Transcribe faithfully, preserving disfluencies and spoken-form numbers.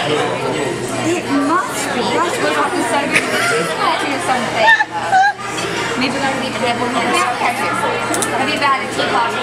It must be. That's what's happened so good with the tea or something. Maybe we don't even have one here. Have you ever had a tea party?